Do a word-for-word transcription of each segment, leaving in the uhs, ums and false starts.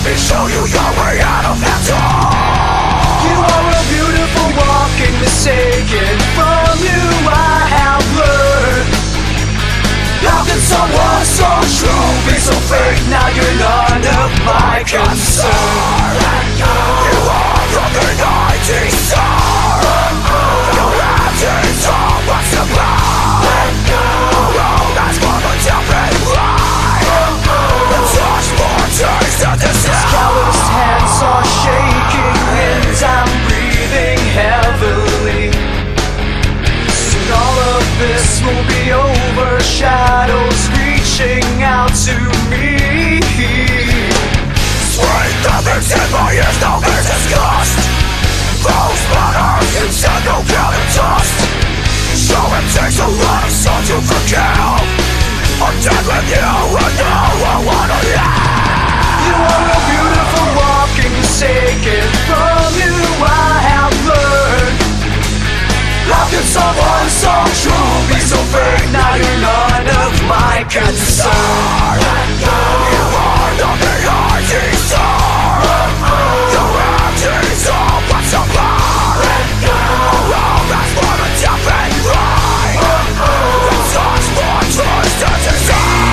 me show you your way out of that door. You are a beautiful walking mistaken. From you I have learned. How can someone so true be so fake? Now you're none of my concern. You are from the nineties star. You have this all what's the blood. Oh, that's for the different right. The touch more taste of the sound. Calloused hands are shaking and I'm breathing heavily. Soon all of this will be over. Shadows reaching out to me. Spring the mix in my ears, no there's disgust. Those manners you said no gather dust. So it takes a lot of soul to forgive. I'm dead with you and now I wanna live. You are a beautiful walking mistaken. From you I have learned. How can someone so true be so fake? Now you're none of my concern. You are the reality star. Your empty soul what's a bar. Oh, that's for the deaf and blind. The touch more twisted desire.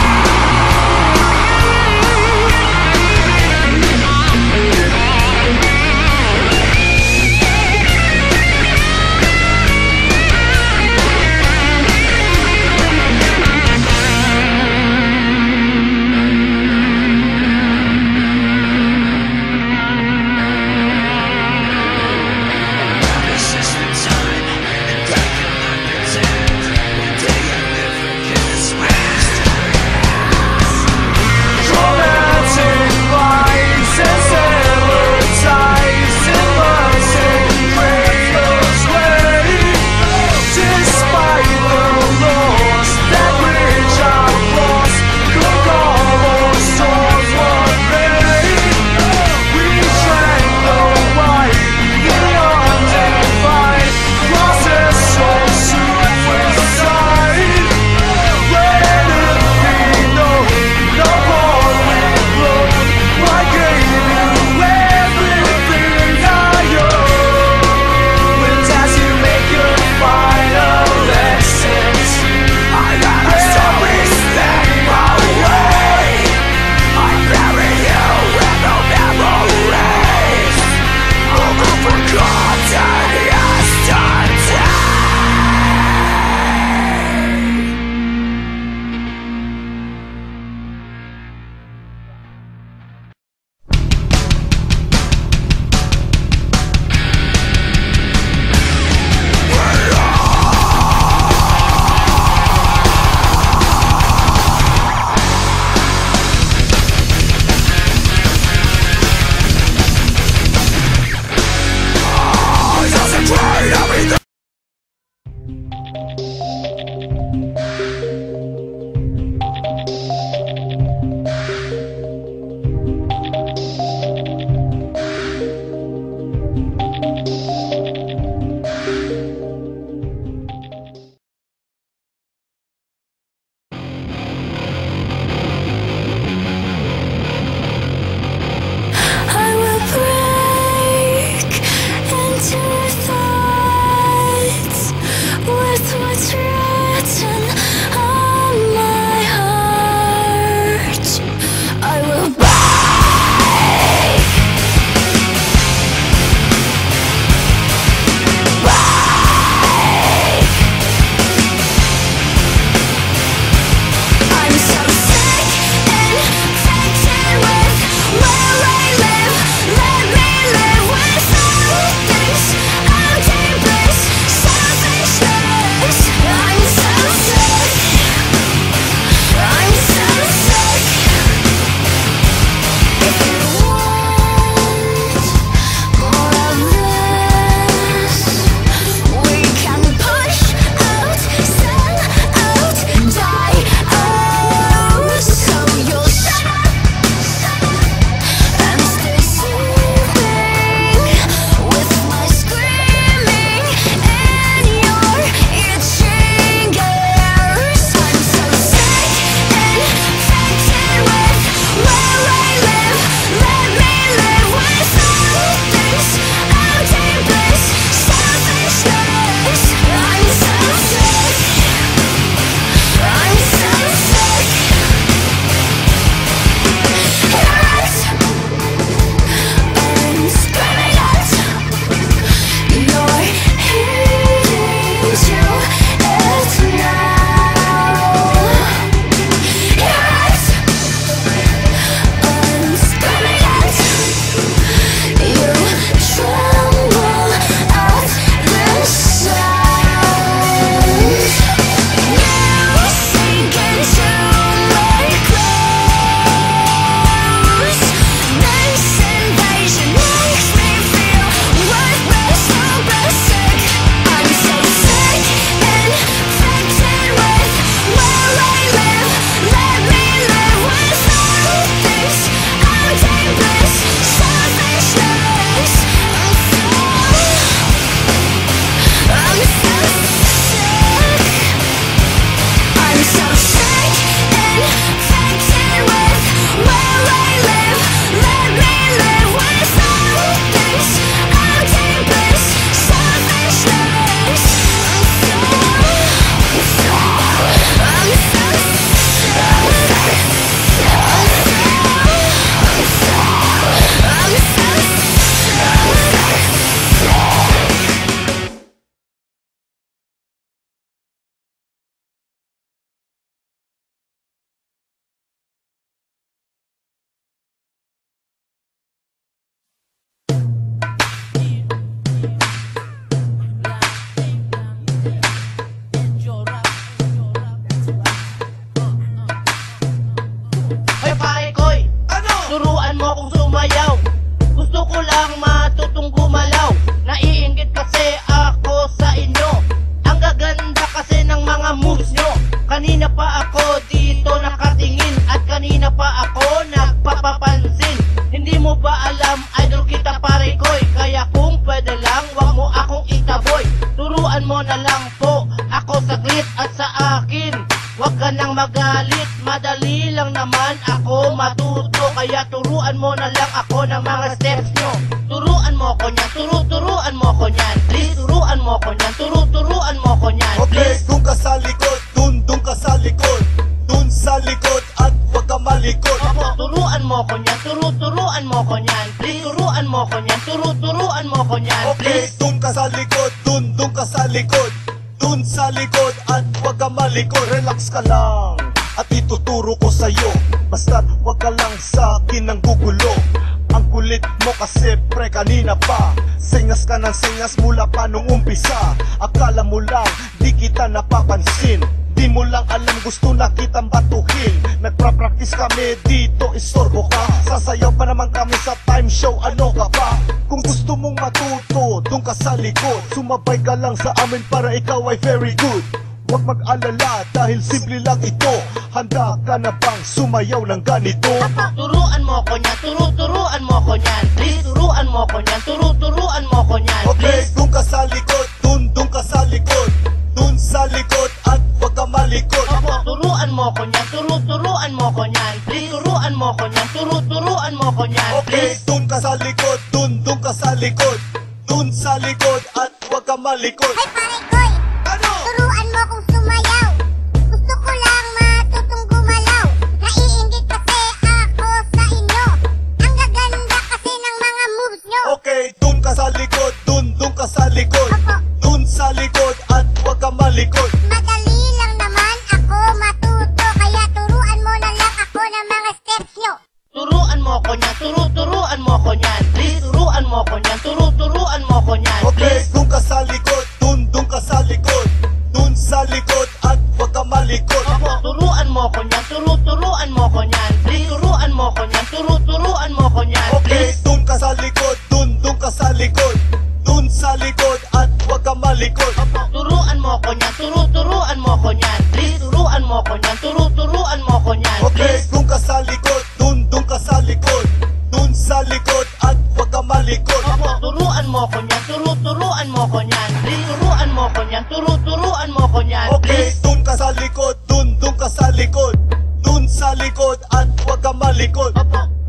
Okay, dun ka sa likod, dun, dun ka sa likod. Dun sa likod at wag ka malikod. Relax ka lang at ituturo ko sa'yo. Basta't wag ka lang sa akin ng gugulo. Ang kulit mo kasi pre kanina pa. Singas ka ng singas mula pa nung umpisa. Akala mo lang di kita napapansin. Di mo lang alam gusto na kitang batuhin. Nagpa-practice kami dito, istorbo ka. Sasayaw pa naman kami sa time show, ano ka pa? Kung gusto mong matuto, dun ka sa likod. Sumabay ka lang sa amin para ikaw ay very good. Huwag mag-alala dahil simple lang ito. Handa ka na bang sumayaw ng ganito? Turuan mo ko niyan, turu-turuan mo ko niyan. Please, turuan mo ko niyan, turu-turuan mo ko niyan. Okay, Please. dun ka sa likod, dun, dun ka sa likod. Dun sa likod at wag ka malikod. Opo, turuan mo ko niyan, turu-turuan mo ko niyan. Please, turuan mo ko niyan, turu-turuan mo ko niyan. Okay, Please. dun ka sa likod, dun, dun ka sa likod. Dun sa likod at wag ka malikod. Ay pare koy, Ano? turuan mo kong sumayaw. Gusto ko lang matutong gumalaw. Naiinggit kasi ako sa inyo. Ang gaganda kasi ng mga moves nyo. Okay, dun ka sa likod, dun, dun ka sa likod. Opo. Dun sa likod at wag ka malikod. Madali lang naman ako matuto. Kaya turuan mo na lang ako ng mga steps nyo. Turuan mo ko niyan, turu-turuan mo ko niyan. Please, turuan mo ko niyan, turu-turuan mo ko niyan. Okay, Please. dun ka sa likod, dun, dun ka sa likod. Dun sa likod at wag ka malikod. Opo, turuan mo ko niyan, turu-turuan mo ko niyan. Please, turuan mo ko niyan, turu-turuan mo ko niyan. Okay, Please. dun ka sa likod, dun, dun ka sa likod. Dun sa likod at wag ka malikod. Opo, turuan mo ko niyan, turu-turuan mo ko niyan. Please, turuan mo ko niyan, turu-turuan mo ko niyan. Okay, Please. dun ka sa likod, dun, dun ka sa likod. Dun sa likod at wag ka malikod. Opo, turuan mo ko niyan, turu-turuan mo ko niyan. Please, turuan mo ko niyan, turu-turuan mo ko niyan. Okay, Please. dun ka sa likod, dun, dun ka sa likod. Dun sa likod at wag ka malikod. Opo,